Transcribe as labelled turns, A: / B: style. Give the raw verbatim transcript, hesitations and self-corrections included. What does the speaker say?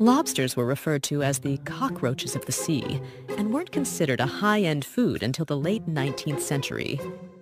A: Lobsters were referred to as the cockroaches of the sea and weren't considered a high-end food until the late nineteenth century.